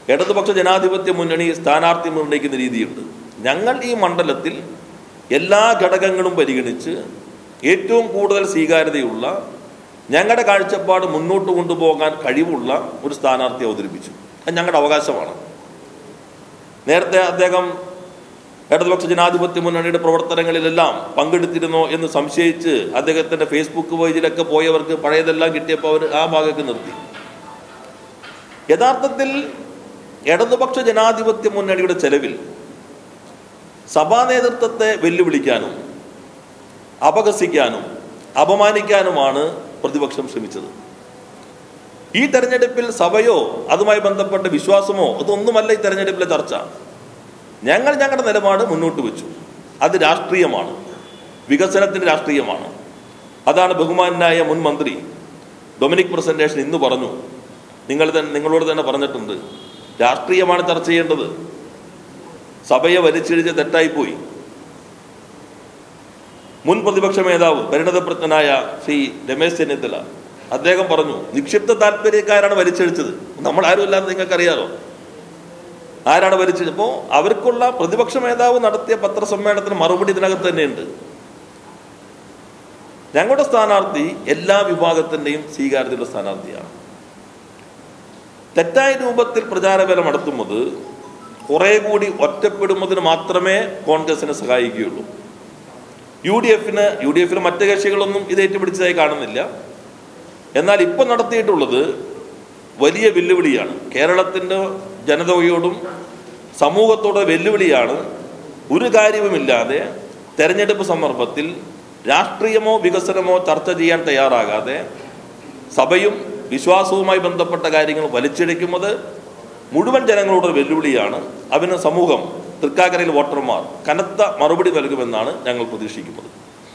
ഇടതുപക്ഷ ജനാധിപത്യ മുന്നണി സ്ഥാനാർത്ഥി നിർണ്ണയിക്കുന്ന രീതിയുണ്ട്. ഞങ്ങൾ ഈ മണ്ഡലത്തിൽ എല്ലാ ഘടകങ്ങളും പരിഗണിച്ച് ഏറ്റവും കൂടുതൽ സ്വീകാര്യതയുള്ള, ഞങ്ങളുടെ കാഴ്ചപ്പാട് മുന്നോട്ട് കൊണ്ടുപോകാൻ കഴിവുള്ള ഒരു സ്ഥാനാർത്ഥി അവതരിപ്പിച്ചു. അത് ഞങ്ങളുടെ അവകാശമാണ്. നേരത്തെ അദ്ദേഹം ഇടതുപക്ഷ ജനാധിപത്യ മുന്നണിയുടെ പ്രവർത്തനങ്ങളിലെല്ലാം പങ്കെടുത്തിരുന്നോ എന്ന് സംശയിച്ച് അദ്ദേഹത്തിൻ്റെ ഫേസ്ബുക്ക് പേജിലൊക്കെ പോയവർക്ക് പഴയതെല്ലാം കിട്ടിയപ്പോൾ അവർ ആ ഭാഗത്ത് നിർത്തി. യഥാർത്ഥത്തിൽ ഇടതുപക്ഷ ജനാധിപത്യ മുന്നണിയുടെ ചെലവിൽ സഭാ നേതൃത്വത്തെ വെല്ലുവിളിക്കാനും അപഹസിക്കാനും അപമാനിക്കാനുമാണ് പ്രതിപക്ഷം ശ്രമിച്ചത്. ഈ തെരഞ്ഞെടുപ്പിൽ സഭയോ അതുമായി ബന്ധപ്പെട്ട വിശ്വാസമോ അതൊന്നുമല്ല ഈ തെരഞ്ഞെടുപ്പിലെ ചർച്ച. ഞങ്ങൾ ഞങ്ങളുടെ നിലപാട് മുന്നോട്ട് വെച്ചു. അത് രാഷ്ട്രീയമാണ്, വികസനത്തിൻ്റെ രാഷ്ട്രീയമാണ്. അതാണ് ബഹുമാനായ മുൻ മന്ത്രി ഡൊമിനിക് പ്രസന്റേഷൻ ഇന്ന് പറഞ്ഞു. നിങ്ങളോട് തന്നെ പറഞ്ഞിട്ടുണ്ട്, രാഷ്ട്രീയമാണ് ചർച്ച ചെയ്യേണ്ടത്. സഭയെ വലിച്ചിഴിച്ച് തെറ്റായിപ്പോയി. മുൻ പ്രതിപക്ഷ നേതാവ് പരിണതപ്രജ്ഞനായ ശ്രീ രമേശ് ചെന്നിത്തല അദ്ദേഹം പറഞ്ഞു, നിക്ഷിപ്ത താല്പര്യക്കാരാണ് വലിച്ചഴിച്ചത്. നമ്മളാരും ഇല്ലാന്ന് നിങ്ങൾക്കറിയാലോ ആരാണ് വലിച്ചത്. അപ്പോൾ അവർക്കുള്ള പ്രതിപക്ഷ നേതാവ് നടത്തിയ പത്രസമ്മേളനത്തിന് മറുപടി ഇതിനകത്ത് തന്നെയുണ്ട്. ഞങ്ങളുടെ സ്ഥാനാർത്ഥി എല്ലാ വിഭാഗത്തിൻ്റെയും സ്വീകാര്യതയുള്ള സ്ഥാനാർത്ഥിയാണ്. തെറ്റായ രൂപത്തിൽ പ്രചാരവേല നടത്തുന്നത് കുറെ കൂടി ഒറ്റപ്പെടുന്നതിന് മാത്രമേ കോൺഗ്രസിനെ സഹായിക്കുകയുള്ളൂ. യു ഡി എഫിന് മറ്റ് കക്ഷികളൊന്നും ഇത് ഏറ്റുപിടിച്ചതായി കാണുന്നില്ല. എന്നാൽ ഇപ്പം നടത്തിയിട്ടുള്ളത് വലിയ വെല്ലുവിളിയാണ്. കേരളത്തിൻ്റെ ജനതയോടും സമൂഹത്തോടും വെല്ലുവിളിയാണ്. ഒരു കാര്യവുമില്ലാതെ തെരഞ്ഞെടുപ്പ് സന്ദർഭത്തിൽ രാഷ്ട്രീയമോ വികസനമോ ചർച്ച ചെയ്യാൻ തയ്യാറാകാതെ സഭയും വിശ്വാസവുമായി ബന്ധപ്പെട്ട കാര്യങ്ങൾ വലിച്ചിഴയ്ക്കുന്നത് മുഴുവൻ ജനങ്ങളോട് വെല്ലുവിളിയാണ്. അതിന് സമൂഹം, തൃക്കാക്കരയിൽ വോട്ടർമാർ കനത്ത മറുപടി നൽകുമെന്നാണ് ഞങ്ങൾ പ്രതീക്ഷിക്കുന്നത്.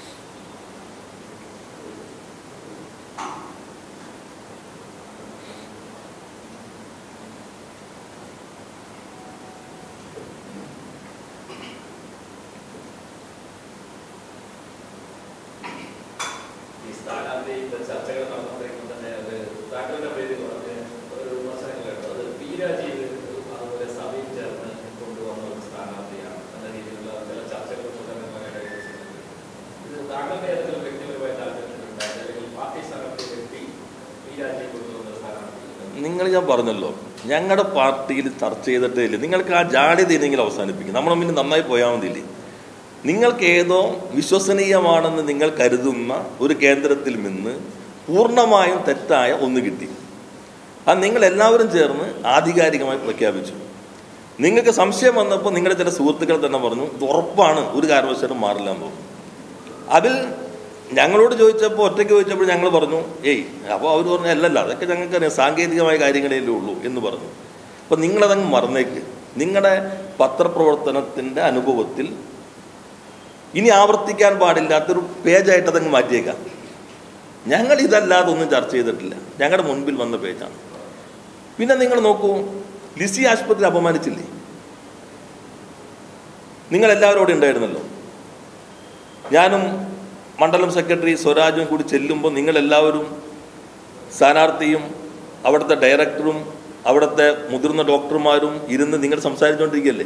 ഞാൻ പറഞ്ഞല്ലോ, ഞങ്ങളുടെ പാർട്ടിയിൽ ചർച്ച ചെയ്തിട്ടേ ഇല്ല. നിങ്ങൾക്ക് ആ ജാള്യത ഇല്ലെങ്കിൽ അവസാനിപ്പിക്കും. നമ്മൾ പിന്നെ നന്നായി പോയാൽ മതിയില്ലേ. നിങ്ങൾക്ക് ഏതോ വിശ്വസനീയമാണെന്ന് നിങ്ങൾ കരുതുന്ന ഒരു കേന്ദ്രത്തിൽ നിന്ന് പൂർണ്ണമായും തെറ്റായ ഒന്ന് കിട്ടി. അത് നിങ്ങളെല്ലാവരും ചേർന്ന് ആധികാരികമായി പ്രഖ്യാപിച്ചു. നിങ്ങൾക്ക് സംശയം വന്നപ്പോൾ നിങ്ങളുടെ ചില സുഹൃത്തുക്കൾ തന്നെ പറഞ്ഞു, ഇത് ഉറപ്പാണ്, ഒരു കാരണവശാലും മാറില്ല എന്ന് പറഞ്ഞു. അതിൽ ഞങ്ങളോട് ചോദിച്ചപ്പോൾ, ഒറ്റയ്ക്ക് ചോദിച്ചപ്പോൾ ഞങ്ങൾ പറഞ്ഞു, അപ്പോൾ അവർ പറഞ്ഞു അല്ലല്ല, അതൊക്കെ ഞങ്ങൾക്കറിയാം, സാങ്കേതികമായ കാര്യങ്ങളേ ഉള്ളൂ എന്ന് പറഞ്ഞു. അപ്പോൾ നിങ്ങളതങ്ങ് മറന്നേക്ക്. നിങ്ങളുടെ പത്രപ്രവർത്തനത്തിൻ്റെ അനുഭവത്തിൽ ഇനി ആവർത്തിക്കാൻ പാടില്ലാത്തൊരു പേജായിട്ട് അതങ്ങ് മാറ്റിയേക്കാം. ഞങ്ങൾ ഇതല്ലാതെ ഒന്നും ചർച്ച ചെയ്തിട്ടില്ല. ഞങ്ങളുടെ മുൻപിൽ വന്ന പേജാണ്. പിന്നെ നിങ്ങൾ നോക്കൂ, ലിസി ആശുപത്രി അപമാനിച്ചില്ലേ? നിങ്ങളെല്ലാവരും അവിടെ ഉണ്ടായിരുന്നല്ലോ. ഞാനും മണ്ഡലം സെക്രട്ടറി സ്വരാജും കൂടി ചെല്ലുമ്പോൾ നിങ്ങളെല്ലാവരും, സ്ഥാനാർത്ഥിയും അവിടുത്തെ ഡയറക്ടറും അവിടുത്തെ മുതിർന്ന ഡോക്ടർമാരും ഇരുന്ന് നിങ്ങൾ സംസാരിച്ചുകൊണ്ടിരിക്കുകയല്ലേ.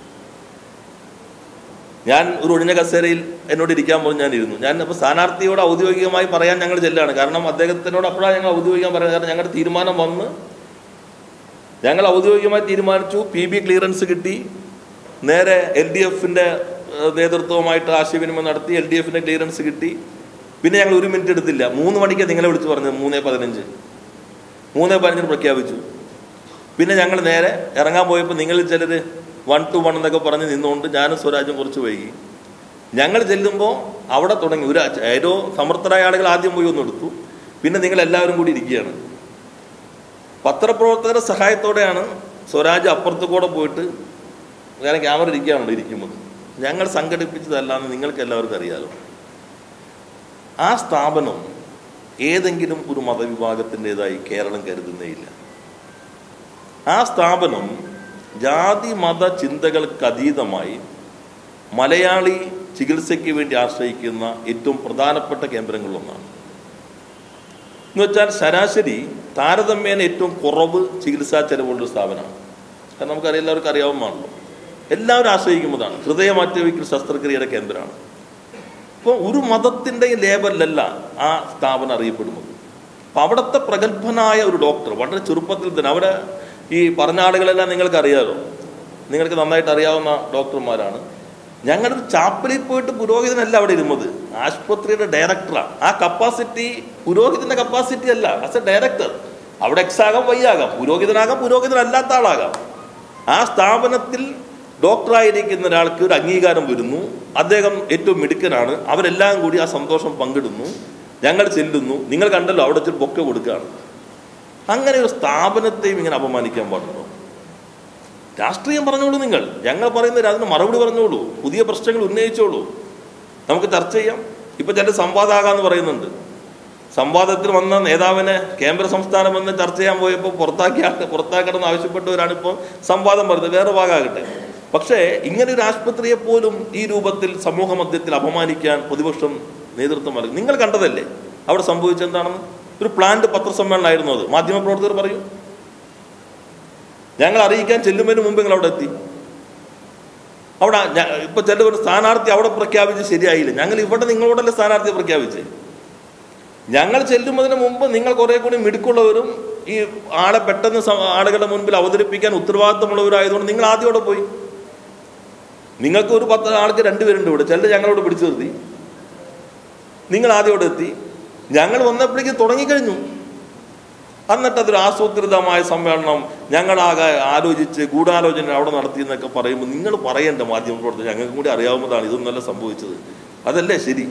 ഞാൻ ഒരു ഒഴിഞ്ഞ കസേരയിൽ എന്നോട് ഇരിക്കാൻ പോലും ഞാൻ ഇരുന്നു. ഞാൻ അപ്പോൾ സ്ഥാനാർത്ഥിയോട് ഔദ്യോഗികമായി പറയാൻ ഞങ്ങൾ ചെല്ലാണ്. കാരണം അദ്ദേഹത്തിനോട് അപ്പോഴാണ് ഞങ്ങൾ ഔദ്യോഗികം പറയുന്നത്. കാരണം ഞങ്ങളുടെ തീരുമാനം വന്ന് ഞങ്ങൾ ഔദ്യോഗികമായി തീരുമാനിച്ചു. PB ക്ലിയറൻസ് കിട്ടി. നേരെ LDFിൻ്റെ നേതൃത്വവുമായിട്ട് ആശയവിനിമയം നടത്തി. LDFിൻ്റെ ക്ലിയറൻസ് കിട്ടി. പിന്നെ ഞങ്ങൾ 1 മിനിറ്റ് എടുത്തില്ല, 3 മണിക്ക് നിങ്ങളെ വിളിച്ച് പറഞ്ഞത്. 3:15 പ്രഖ്യാപിച്ചു. പിന്നെ ഞങ്ങൾ നേരെ ഇറങ്ങാൻ പോയപ്പോൾ നിങ്ങളിൽ ചിലർ 1 to 1 എന്നൊക്കെ പറഞ്ഞ് നിന്നുകൊണ്ട് ഞാനും സ്വരാജും കുറച്ച് വൈകി. ഞങ്ങൾ ചെല്ലുമ്പോൾ അവിടെ തുടങ്ങി ഏതോ സമർത്ഥരായ ആളുകൾ ആദ്യം പോയി ഒന്ന് എടുത്തു. പിന്നെ നിങ്ങളെല്ലാവരും കൂടി ഇരിക്കുകയാണ്. പത്രപ്രവർത്തകരുടെ സഹായത്തോടെയാണ് സ്വരാജ് അപ്പുറത്ത് കൂടെ പോയിട്ട്, കാരണം ക്യാമറ ഇരിക്കുകയാണല്ലോ ഇരിക്കുമ്പോൾ, ഞങ്ങൾ സംഘടിപ്പിച്ചതല്ലാന്ന് നിങ്ങൾക്ക് എല്ലാവർക്കും അറിയാലോ. ആ സ്ഥാപനം ഏതെങ്കിലും ഒരു മതവിഭാഗത്തിൻ്റെതായി കേരളം കരുതുന്നേയില്ല. ആ സ്ഥാപനം ജാതി മത ചിന്തകൾക്കതീതമായി മലയാളി ചികിത്സയ്ക്ക് വേണ്ടി ആശ്രയിക്കുന്ന ഏറ്റവും പ്രധാനപ്പെട്ട കേന്ദ്രങ്ങളിലൊന്നാണ്. എന്നുവെച്ചാൽ ശരാശരി താരതമ്യേന ഏറ്റവും കുറവ് ചികിത്സാ ചെലവുള്ള സ്ഥാപനമാണ്. കാരണം നമുക്കറിയാം, എല്ലാവർക്കും അറിയാവുന്നതാണല്ലോ. എല്ലാവരും ആശ്രയിക്കുന്നതാണ്. ഹൃദയമാറ്റവയ്ക്കൽ ശസ്ത്രക്രിയയുടെ കേന്ദ്രമാണ്. അപ്പോൾ ഒരു മതത്തിൻ്റെയും ലേബലിലല്ല ആ സ്ഥാപനം അറിയപ്പെടുന്നത്. അപ്പം അവിടുത്തെ പ്രഗത്ഭനായ ഒരു ഡോക്ടർ വളരെ ചെറുപ്പത്തിൽ തന്നെ, അവിടെ ഈ പറഞ്ഞ ആളുകളെല്ലാം നിങ്ങൾക്കറിയാമല്ലോ, നിങ്ങൾക്ക് നന്നായിട്ട് അറിയാവുന്ന ഡോക്ടർമാരാണ്. ഞങ്ങളൊരു ചാപ്പലിൽ പോയിട്ട് പുരോഹിതനല്ല അവിടെ ഇരുന്നത്, ആശുപത്രിയുടെ ഡയറക്ടറാണ്. ആ കപ്പാസിറ്റി പുരോഹിതൻ്റെ കപ്പാസിറ്റി അല്ല. ആസ് എ ഡയറക്ടർ അവിടെ എക്സ് ആകാം, വൈ ആകാം, പുരോഹിതനാകാം, പുരോഹിതനല്ലാത്ത ആളാകാം. ആ സ്ഥാപനത്തിൽ ഡോക്ടറായിരിക്കുന്ന ഒരാൾക്ക് ഒരു അംഗീകാരം വരുന്നു, അദ്ദേഹം ഏറ്റവും മിടുക്കനാണ്, അവരെല്ലാം കൂടി ആ സന്തോഷം പങ്കിടുന്നു, ഞങ്ങൾ ചെല്ലുന്നു. നിങ്ങൾ കണ്ടല്ലോ, അവിടെ വെച്ചൊരു ബൊക്കെ കൊടുക്കുകയാണ്. അങ്ങനെ ഒരു സ്ഥാപനത്തെയും ഇങ്ങനെ അപമാനിക്കാൻ പാടുണ്ടോ? രാഷ്ട്രീയം പറഞ്ഞോളൂ നിങ്ങൾ, ഞങ്ങൾ പറയുന്നത് അതിന് മറുപടി പറഞ്ഞോളൂ, പുതിയ പ്രശ്നങ്ങൾ ഉന്നയിച്ചോളൂ, നമുക്ക് ചർച്ച ചെയ്യാം. ഇപ്പം ചില സംവാദമാകാമെന്ന് പറയുന്നുണ്ട്. സംവാദത്തിൽ വന്ന നേതാവിനെ കേന്ദ്ര സംസ്ഥാനം വന്ന് ചർച്ച ചെയ്യാൻ പോയപ്പോൾ പുറത്താക്കണമെന്ന് ആവശ്യപ്പെട്ടവരാണ് ഇപ്പോൾ സംവാദം പറയുന്നത്. വേറെ ഭാഗമാകട്ടെ. പക്ഷേ ഇങ്ങനെ ഒരു ആശുപത്രിയെ പോലും ഈ രൂപത്തിൽ സമൂഹ മധ്യത്തിൽ അപമാനിക്കാൻ പ്രതിപക്ഷം നേതൃത്വം നൽകി. നിങ്ങൾ കണ്ടതല്ലേ അവിടെ സംഭവിച്ചെന്താണെന്ന്? ഒരു പ്ലാന്റ് പത്രസമ്മേളനമായിരുന്നു അത്. മാധ്യമപ്രവർത്തകർ പറയും, ഞങ്ങൾ അറിയിക്കാൻ ചെല്ലുന്നതിന് മുമ്പ് നിങ്ങൾ അവിടെ എത്തി. അവിടെ ഇപ്പൊ ചിലവർ സ്ഥാനാർത്ഥി അവിടെ പ്രഖ്യാപിച്ച് ശരിയായില്ല, ഞങ്ങൾ ഇവിടെ നിങ്ങളോടല്ലേ സ്ഥാനാർത്ഥിയെ പ്രഖ്യാപിച്ചേ. ഞങ്ങൾ ചെല്ലുന്നതിന് മുമ്പ് നിങ്ങൾ കുറെ കൂടി മിടുക്കുള്ളവരും ഈ ആളെ പെട്ടെന്ന് ആളുകളുടെ മുൻപിൽ അവതരിപ്പിക്കാൻ ഉത്തരവാദിത്തമുള്ളവരായതുകൊണ്ട് നിങ്ങൾ ആദ്യം അവിടെ പോയി. നിങ്ങൾക്ക് ഒരു 10 ആൾക്ക് 2 പേരുണ്ട് ഇവിടെ, ചിലർ ഞങ്ങളോട് പിടിച്ചു നിർത്തി. നിങ്ങൾ ആദ്യം അവിടെ എത്തി, ഞങ്ങൾ വന്നപ്പോഴേക്കും തുടങ്ങിക്കഴിഞ്ഞു. എന്നിട്ട് അതൊരു ആസൂത്രിതമായ സമ്മേളനം ഞങ്ങളാകെ ആലോചിച്ച് ഗൂഢാലോചന അവിടെ നടത്തിയെന്നൊക്കെ പറയുമ്പോൾ നിങ്ങൾ പറയേണ്ട മാധ്യമപ്രവർത്തകർ, ഞങ്ങൾക്കും കൂടി അറിയാവുന്നതാണ് ഇതൊന്നല്ല സംഭവിച്ചത്. അതല്ലേ ശരി?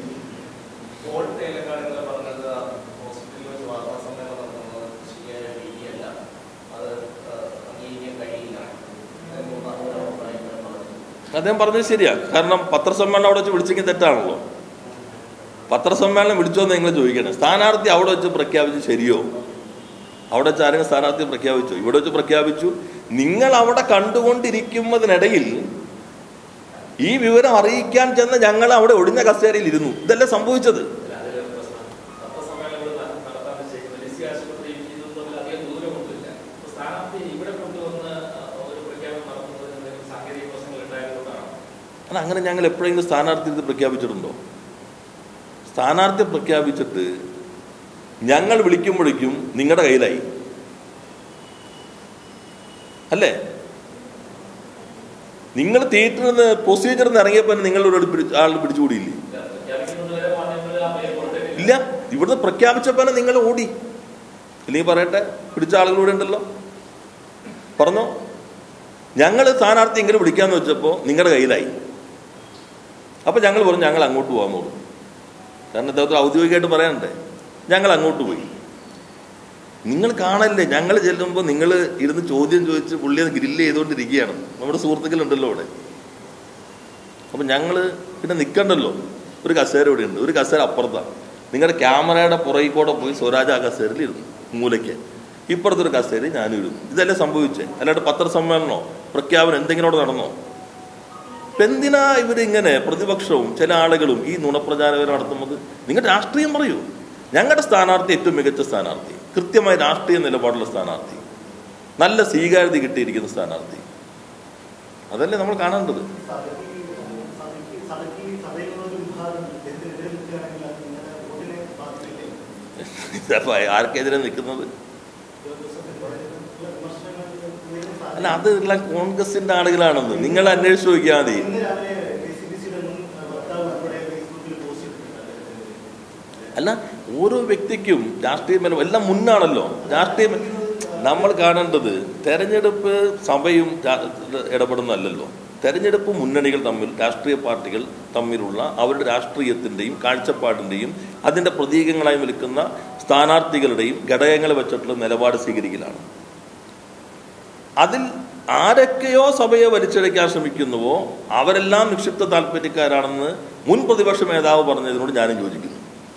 അദ്ദേഹം പറഞ്ഞത് ശരിയാ. കാരണം പത്രസമ്മേളനം അവിടെ വെച്ച് വിളിച്ചെങ്കിൽ തെറ്റാണല്ലോ. പത്രസമ്മേളനം വിളിച്ചോന്ന് നിങ്ങൾ ചോദിക്കണേ. സ്ഥാനാർത്ഥി അവിടെ വെച്ച് പ്രഖ്യാപിച്ചു ശരിയോ? അവിടെ വെച്ച് ആരെങ്കിലും സ്ഥാനാർത്ഥി പ്രഖ്യാപിച്ചു? ഇവിടെ വെച്ച് പ്രഖ്യാപിച്ചു. നിങ്ങൾ അവിടെ കണ്ടുകൊണ്ടിരിക്കുന്നതിനിടയിൽ ഈ വിവരം അറിയിക്കാൻ ചെന്ന് ഞങ്ങൾ അവിടെ ഒഴിഞ്ഞ കസേരയിൽ ഇരുന്നു. ഇതല്ലേ സംഭവിച്ചത്? അങ്ങനെ ഞങ്ങൾ എപ്പോഴെങ്കിലും സ്ഥാനാർത്ഥി ഇത് പ്രഖ്യാപിച്ചിട്ടുണ്ടോ? സ്ഥാനാർത്ഥി പ്രഖ്യാപിച്ചിട്ട് ഞങ്ങൾ വിളിക്കുമ്പോഴേക്കും നിങ്ങളുടെ കയ്യിലായി അല്ലേ? നിങ്ങൾ തിയേറ്ററിൽ നിന്ന് പ്രൊസീജിയറിൽ നിന്ന് ഇറങ്ങിയപ്പോൾ നിങ്ങളോട് ആൾ പിടിച്ചുകൂടിയില്ലേ? ഇല്ല. ഇവിടുന്ന് പ്രഖ്യാപിച്ചപ്പോൾ നിങ്ങൾ ഓടി. ഇല്ലെങ്കിൽ പറയട്ടെ, പിടിച്ച ആളുകളൂടെ ഉണ്ടല്ലോ, പറഞ്ഞോ. ഞങ്ങൾ സ്ഥാനാർത്ഥി എങ്കിലും വിളിക്കാമെന്ന് വെച്ചപ്പോൾ നിങ്ങളുടെ കയ്യിലായി. അപ്പം ഞങ്ങൾ പറഞ്ഞു ഞങ്ങൾ അങ്ങോട്ട് പോകാമെന്ന് പറഞ്ഞു. കാരണം അദ്ദേഹത്തിന് ഔദ്യോഗികമായിട്ട് പറയാനുണ്ടേ. ഞങ്ങൾ അങ്ങോട്ട് പോയി. നിങ്ങൾ കാണല്ലേ, ഞങ്ങൾ ചെല്ലുമ്പോൾ നിങ്ങൾ ഇരുന്ന് ചോദ്യം ചോദിച്ച് പുള്ളിയെ ഗ്രില്ല് ചെയ്തുകൊണ്ടിരിക്കുകയാണ്. നമ്മുടെ സുഹൃത്തുക്കളുണ്ടല്ലോ അവിടെ. അപ്പം ഞങ്ങൾ പിന്നെ നിൽക്കണ്ടല്ലോ, ഒരു കസേര ഇവിടെ ഉണ്ട്, ഒരു കസേര അപ്പുറത്താണ്. നിങ്ങളുടെ ക്യാമറയുടെ പുറകിൽ കൂടെ പോയി സ്വരാജ് ആ കസേരയിൽ ഇരുന്നു, മൂലയ്ക്ക്. ഇപ്പുറത്തൊരു കസേര ഞാനും ഇരുന്നു. ഇതല്ലേ സംഭവിച്ചേ? അല്ലാണ്ട് പത്രസമ്മേളനമോ പ്രഖ്യാപനം എന്തെങ്കിലും അവിടെ നടന്നോ? ഇപ്പം എന്തിനാ ഇവരിങ്ങനെ പ്രതിപക്ഷവും ചില ആളുകളും ഈ നുണപ്രചാരകർ നടത്തുന്നത്? നിങ്ങൾ രാഷ്ട്രീയം പറയൂ. ഞങ്ങളുടെ സ്ഥാനാർത്ഥി ഏറ്റവും മികച്ച സ്ഥാനാർത്ഥി, കൃത്യമായ രാഷ്ട്രീയ നിലപാടുള്ള സ്ഥാനാർത്ഥി, നല്ല സ്വീകാര്യത കിട്ടിയിരിക്കുന്ന സ്ഥാനാർത്ഥി, അതല്ലേ നമ്മൾ കാണേണ്ടത്. ആർക്കെതിരെ നിൽക്കുന്നത്? അല്ല, അതെല്ലാം കോൺഗ്രസിന്റെ ആളുകളാണെന്ന് നിങ്ങൾ അന്വേഷിച്ച് നോക്കിയാൽ മതി. അല്ല, ഓരോ വ്യക്തിക്കും രാഷ്ട്രീയം എല്ലാം മുന്നാണല്ലോ. രാഷ്ട്രീയം നമ്മൾ കാണേണ്ടത് തെരഞ്ഞെടുപ്പ് സഭയും ഇടപെടുന്നതല്ലല്ലോ. തെരഞ്ഞെടുപ്പ് മുന്നണികൾ തമ്മിൽ, രാഷ്ട്രീയ പാർട്ടികൾ തമ്മിലുള്ള അവരുടെ രാഷ്ട്രീയത്തിൻ്റെയും കാഴ്ചപ്പാടിൻ്റെയും അതിൻ്റെ പ്രതീകങ്ങളായി നിൽക്കുന്ന സ്ഥാനാർത്ഥികളുടെയും ഘടകങ്ങളെ വെച്ചിട്ടുള്ള നിലപാട് സ്വീകരിക്കലാണ്. അതിൽ ആരൊക്കെയോ സഭയെ വലിച്ചഴയ്ക്കാൻ ശ്രമിക്കുന്നുവോ അവരെല്ലാം നിക്ഷിപ്ത താല്പര്യക്കാരാണെന്ന് മുൻ പ്രതിപക്ഷ നേതാവ് പറഞ്ഞതിനോട് ഞാനും യോജിക്കുന്നു.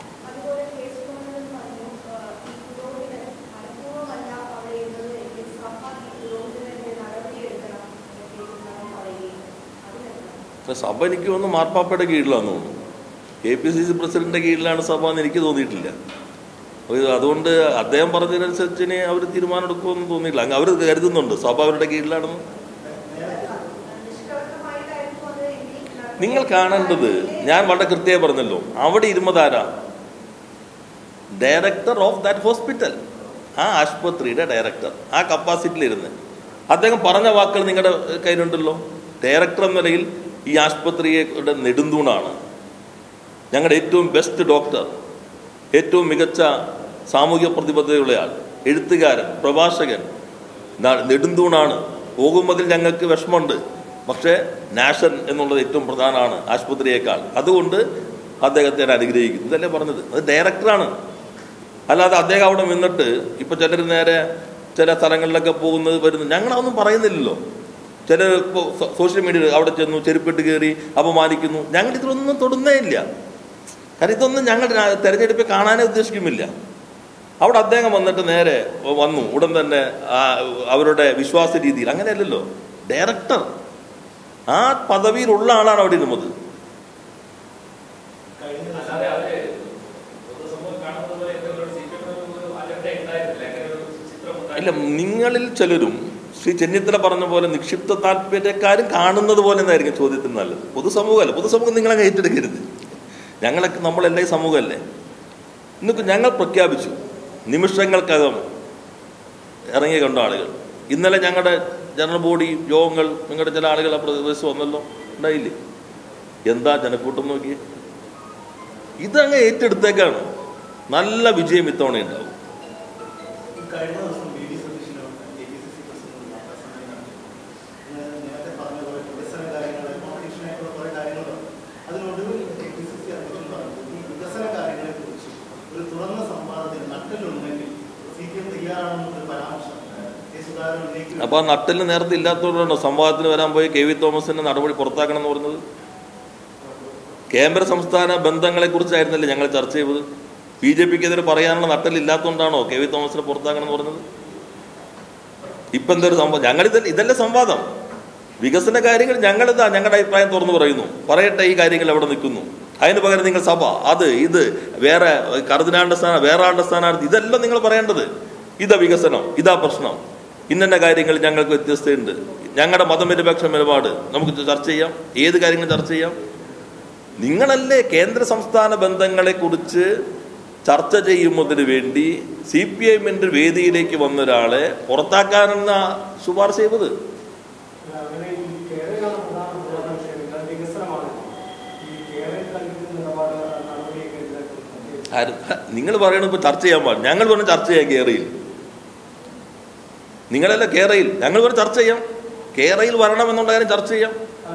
സഭ എനിക്ക് തോന്നുന്നു മാർപ്പാപ്പയുടെ കീഴിലാണെന്ന് തോന്നുന്നു. KPCC പ്രസിഡന്റിന്റെ കീഴിലാണ് സഭ എന്ന് എനിക്ക് തോന്നിയിട്ടില്ല. അതുകൊണ്ട് അദ്ദേഹം പറഞ്ഞതിനനുസരിച്ച് അവർ തീരുമാനം എടുക്കുമെന്ന് തോന്നിയില്ല. അവർ കരുതുന്നുണ്ട് സഭ അവരുടെ കീഴിലാണെന്ന്. നിങ്ങൾ കാണേണ്ടത്, ഞാൻ വളരെ കൃത്യമായി പറഞ്ഞല്ലോ, അവിടെ ഇരുന്നതാരാ? ഡയറക്ടർ ഓഫ് ദാറ്റ് ഹോസ്പിറ്റൽ, ആ ആശുപത്രിയുടെ ഡയറക്ടർ, ആ കപ്പാസിറ്റിയിലിരുന്ന് അദ്ദേഹം പറഞ്ഞ വാക്കുകൾ നിങ്ങളുടെ കയ്യിലുണ്ടല്ലോ. ഡയറക്ടർ എന്ന നിലയിൽ ഈ ആശുപത്രിയുടെ നെടുന്തൂണാണ്, ഞങ്ങളുടെ ഏറ്റവും ബെസ്റ്റ് ഡോക്ടർ, ഏറ്റവും മികച്ച സാമൂഹ്യ പ്രതിബദ്ധതയുള്ളയാൾ, എഴുത്തുകാരൻ, പ്രഭാഷകൻ, നെടുന്തൂണാണ്. പോകുന്നതിൽ ഞങ്ങൾക്ക് വിഷമമുണ്ട്, പക്ഷേ നാഷൻ എന്നുള്ളത് ഏറ്റവും പ്രധാനമാണ് ആശുപത്രിയേക്കാൾ. അതുകൊണ്ട് അദ്ദേഹത്തെ അനുഗ്രഹിക്കുന്നു. ഇതല്ലേ പറഞ്ഞത്? അത് ഡയറക്ടറാണ്. അല്ലാതെ അദ്ദേഹം അവിടെ നിന്നിട്ട് ഇപ്പം ചിലർ നേരെ ചില സ്ഥലങ്ങളിലൊക്കെ പോകുന്നത് വരുന്നു, ഞങ്ങളതൊന്നും പറയുന്നില്ലല്ലോ. ചിലർ ഇപ്പോൾ സോഷ്യൽ മീഡിയയിൽ അവിടെ ചെന്നു ചെരുപ്പിട്ട് കയറി അപമാനിക്കുന്നു. ഞങ്ങൾ ഇതിലൊന്നും തൊടുന്നേ ഇല്ല. കാരണം ഇതൊന്നും ഞങ്ങൾ തെരഞ്ഞെടുപ്പിൽ കാണാനേ ഉദ്ദേശിക്കുന്നില്ല. അവിടെ അദ്ദേഹം വന്നിട്ട് നേരെ വന്നു ഉടൻ തന്നെ അവരുടെ വിശ്വാസ രീതിയിൽ, അങ്ങനെയല്ലല്ലോ. ഡയറക്ടർ, ആ പദവിയിലുള്ള ആളാണ് അവിടെ ഇരുന്നത്. ഇല്ല, നിങ്ങളിൽ ചിലരും ശ്രീ ചെന്നിത്തല പറഞ്ഞ പോലെ നിക്ഷിപ്ത താല്പര്യക്കാരും കാണുന്നത് പോലെ എന്നായിരിക്കും ചോദ്യത്തിന് നല്ലത്. പൊതുസമൂഹമല്ല, പൊതുസമൂഹം നിങ്ങളെ ഏറ്റെടുക്കരുത്. ഞങ്ങളൊക്കെ നമ്മളെല്ലാം ഈ സമൂഹമല്ലേ. ഇന്നിപ്പോൾ ഞങ്ങൾ പ്രഖ്യാപിച്ചു, നിമിഷങ്ങൾക്കകം ഇറങ്ങി കണ്ട ആളുകൾ. ഇന്നലെ ഞങ്ങളുടെ ജനറൽ ബോഡി യോഗങ്ങൾ നിങ്ങളുടെ ചില ആളുകൾ ആ പ്രദേശം വന്നല്ലോ, ഉണ്ടായില്ലേ? എന്താ ജനക്കൂട്ടം നോക്കിയേ. ഇതങ്ങ് ഏറ്റെടുത്തേക്കാണ്. നല്ല വിജയം ഇത്തവണ ഉണ്ടാവും. അപ്പോൾ ആ നട്ടല് നേരത്തെ ഇല്ലാത്തതുകൊണ്ടാണോ സംവാദത്തിന് വരാൻ പോയി കെ വി തോമസിന്റെ നടപടി പുറത്താക്കണം എന്ന് പറഞ്ഞത്? കേന്ദ്ര സംസ്ഥാന ബന്ധങ്ങളെ കുറിച്ചായിരുന്നല്ലേ ഞങ്ങൾ ചർച്ച ചെയ്തത്. ബി ജെ പിക്കെതിരെ പറയാനുള്ള നട്ടലില്ലാത്തതുകൊണ്ടാണോ കെ വി തോമസിനെ പുറത്താക്കണം എന്ന് പറഞ്ഞത്? ഇപ്പം എന്തൊരു സംഭവം? ഇതല്ലേ സംവാദം. വികസന കാര്യങ്ങൾ ഞങ്ങളുടെ അഭിപ്രായം തുറന്നു പറയുന്നു, പറയട്ടെ ഈ കാര്യങ്ങൾ എവിടെ നിൽക്കുന്നു. അതിന് പകരം നിങ്ങൾ സഭ, അത് ഇത് വേറെ കർദിനാളിന്റെ സ്ഥാനം, വേറെ ആളുടെ സ്ഥാനാർത്ഥി, ഇതെല്ലാം നിങ്ങൾ പറയേണ്ടത്. ഇതാ വികസനം, ഇതാ പ്രശ്നം, ഇന്ന കാര്യങ്ങൾ ഞങ്ങൾക്ക് വ്യത്യസ്തമുണ്ട്, ഞങ്ങളുടെ മതനിരപേക്ഷ നിലപാട് നമുക്ക് ചർച്ച ചെയ്യാം, ഏത് കാര്യങ്ങൾ ചർച്ച ചെയ്യാം. നിങ്ങളല്ലേ കേന്ദ്ര സംസ്ഥാന ബന്ധങ്ങളെ കുറിച്ച് ചർച്ച ചെയ്യുന്നതിന് വേണ്ടി CPIഎമ്മിന്റെ വേദിയിലേക്ക് വന്ന ഒരാളെ പുറത്താക്കാനെന്ന ശുപാർശ ചെയ്തത്? നിങ്ങൾ പറയണത് ഇപ്പൊ ചർച്ച ചെയ്യാൻ പാടില്ല. ഞങ്ങൾ പറഞ്ഞ ചർച്ച ചെയ്യാം കേരയിൽ. നിങ്ങളല്ല കേരയിൽ, ഞങ്ങൾ പറഞ്ഞ ചർച്ച ചെയ്യാം. കേരയിൽ വരണമെന്നുള്ള കാര്യം ചർച്ച ചെയ്യാം.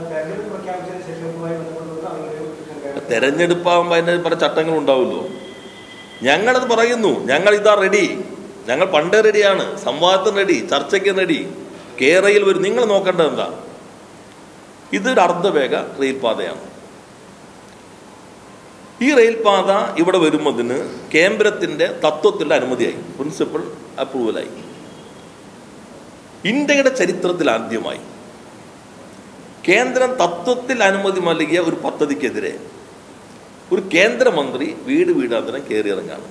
തെരഞ്ഞെടുപ്പാകുമ്പോൾ അതിന് പല ചട്ടങ്ങളും ഉണ്ടാവുമല്ലോ. ഞങ്ങളത് പറയുന്നു, ഞങ്ങൾ ഇതാ റെഡി, ഞങ്ങൾ പണ്ടേ റെഡിയാണ്, സംവാദത്തിന് റെഡി, ചർച്ചയ്ക്ക് റെഡി. കേരയിൽ വരും. നിങ്ങൾ നോക്കേണ്ടത് എന്താ? ഇതൊരു അർദ്ധവേഗ റെയിൽപാതയാണ്. ഈ റെയിൽപാത ഇവിടെ വരുന്നതിന് കേന്ദ്രത്തിന്റെ തത്വത്തിന്റെ അനുമതിയായി, പ്രിൻസിപ്പൽ അപ്രൂവലായി. ഇന്ത്യയുടെ ചരിത്രത്തിൽ ആദ്യമായി കേന്ദ്രം തത്വത്തിൽ അനുമതി നൽകിയ ഒരു പദ്ധതിക്കെതിരെ ഒരു കേന്ദ്രമന്ത്രി വീടാന്തരം കയറിയിറങ്ങാണ്.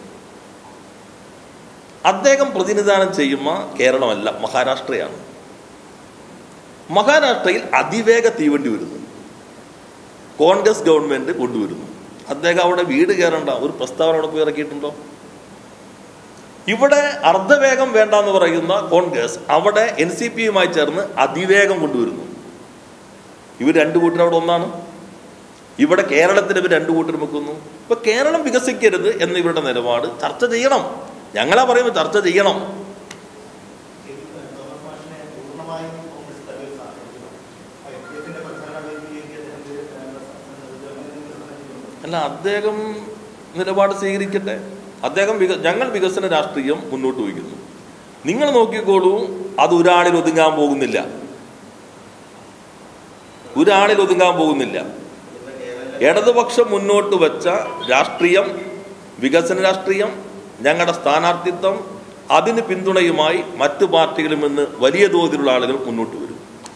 അദ്ദേഹം പ്രതിനിധാനം ചെയ്യുന്ന കേരളമല്ല, മഹാരാഷ്ട്രയാണ്. മഹാരാഷ്ട്രയിൽ അതിവേഗ തീവണ്ടി വരുന്നു, കോൺഗ്രസ് ഗവൺമെന്റ് കൊണ്ടുവരുന്നു. അദ്ദേഹം അവിടെ വീട് കയറേണ്ട ഒരു പ്രസ്താവന അവിടെ പോയി ഇറക്കിയിട്ടുണ്ടോ? ഇവിടെ അർദ്ധവേഗം വേണ്ടെന്ന് പറയുന്ന കോൺഗ്രസ് അവിടെ NCPയുമായി ചേർന്ന് അതിവേഗം കൊണ്ടുവരുന്നു. ഇവർ രണ്ടു കൂട്ടരും അവിടെ ഒന്നാണ്. ഇവിടെ കേരളത്തിൽ ഇവർ രണ്ടു കൂട്ടരും വെക്കുന്നു. ഇപ്പൊ കേരളം വികസിക്കരുത് എന്ന് ഇവരുടെ നിലപാട്. ചർച്ച ചെയ്യണം, ഞങ്ങളാ പറയുമ്പോൾ ചർച്ച ചെയ്യണം. അല്ല, അദ്ദേഹം നിലപാട് സ്വീകരിക്കട്ടെ. അദ്ദേഹം ഞങ്ങൾ വികസന രാഷ്ട്രീയം മുന്നോട്ട് വയ്ക്കുന്നു. നിങ്ങൾ നോക്കിക്കോളൂ, അത് ഒരാളിൽ ഒതുങ്ങാൻ പോകുന്നില്ല, ഒരാളിൽ ഒതുങ്ങാൻ പോകുന്നില്ല. ഇടതുപക്ഷം മുന്നോട്ട് വെച്ച രാഷ്ട്രീയം, വികസന രാഷ്ട്രീയം, ഞങ്ങളുടെ സ്ഥാനാർത്ഥിത്വം, അതിന് പിന്തുണയുമായി മറ്റു പാർട്ടികളിൽ നിന്ന് വലിയ തോതിലുള്ള ആളുകൾ മുന്നോട്ട് വരും.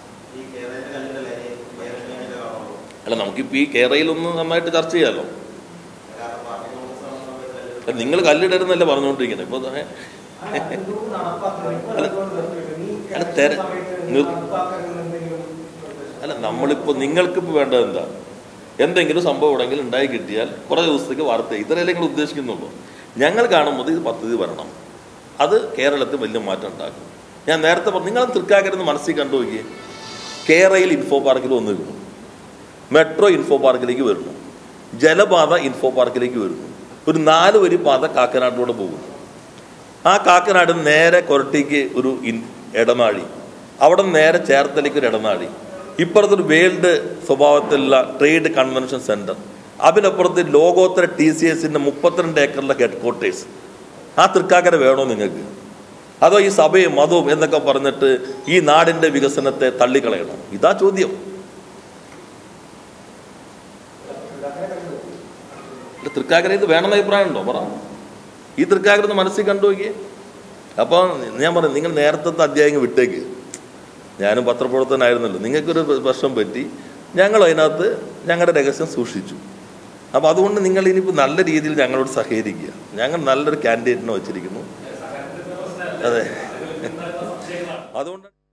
അല്ല, നമുക്കിപ്പോൾ ഈ കേരളയിലൊന്ന് നന്നായിട്ട് ചർച്ച ചെയ്യാമല്ലോ. നിങ്ങൾ കല്ലിടരുന്നല്ലേ പറഞ്ഞുകൊണ്ടിരിക്കുന്നത്. ഇപ്പൊ അല്ല, നമ്മളിപ്പോൾ നിങ്ങൾക്കിപ്പോൾ വേണ്ടത് എന്താ? എന്തെങ്കിലും സംഭവം എവിടെയെങ്കിലും ഉണ്ടായി കിട്ടിയാൽ കുറേ ദിവസത്തേക്ക് വാർത്ത, ഇത്രയല്ലേ നിങ്ങൾ ഉദ്ദേശിക്കുന്നുള്ളൂ. ഞങ്ങൾ കാണുമ്പോൾ ഇത് പദ്ധതി വരണം, അത് കേരളത്തിൽ വലിയ മാറ്റം ഉണ്ടാക്കും. ഞാൻ നേരത്തെ പറഞ്ഞു, നിങ്ങൾ തൃക്കാക്കരെന്ന് മനസ്സിൽ കണ്ടു നോക്കിയേ. കേരളയിൽ ഇൻഫോ പാർക്കിൽ വന്നിരുന്നു, മെട്രോ ഇൻഫോ പാർക്കിലേക്ക് വരുന്നു, ജലപാത ഇൻഫോ പാർക്കിലേക്ക് വരുന്നു, ഒരു 4 വരി പാത കാക്കനാട്ടിലൂടെ പോകുന്നു. ആ കാക്കനാട് നേരെ കൊരട്ടിക്ക് ഒരു ഇടനാഴി, അവിടെ നേരെ ചേർത്തലയ്ക്ക് ഒരു ഇടനാഴി, ഇപ്പുറത്തൊരു വേൾഡ് സ്വഭാവത്തിലുള്ള ട്രേഡ് കൺവെൻഷൻ സെൻറ്റർ, അതിനപ്പുറത്ത് ലോകോത്തര TCSന്റെ 32 ഏക്കറിലെ ഹെഡ് ക്വാർട്ടേഴ്സ്. ആ തൃക്കാക്കര വേണോ നിങ്ങൾക്ക്? അതോ ഈ സഭയും മതവും എന്നൊക്കെ പറഞ്ഞിട്ട് ഈ നാടിൻ്റെ വികസനത്തെ തള്ളിക്കളയണോ? ഇതാ ചോദ്യം. തൃക്കാക്കര ഇത് വേണമെന്ന അഭിപ്രായം ഉണ്ടോ? പറ. ഈ തൃക്കാക്കര മനസ്സിൽ കണ്ടു നോക്കിയേ. അപ്പോൾ ഞാൻ പറഞ്ഞു, നിങ്ങൾ നേരത്തെ അധ്യായം വിട്ടേക്ക്. ഞാനും പത്രപ്രവർത്തകനായിരുന്നല്ലോ, നിങ്ങൾക്കൊരു പ്രശ്നം പറ്റി, ഞങ്ങൾ അതിനകത്ത് ഞങ്ങളുടെ രഹസ്യം സൂക്ഷിച്ചു. അപ്പോൾ അതുകൊണ്ട് നിങ്ങൾ ഇനിയിപ്പോൾ നല്ല രീതിയിൽ ഞങ്ങളോട് സഹകരിക്കുക. ഞങ്ങൾ നല്ലൊരു കാൻഡിഡേറ്റിനെ വച്ചിരിക്കുന്നു. അതെ, അതുകൊണ്ട്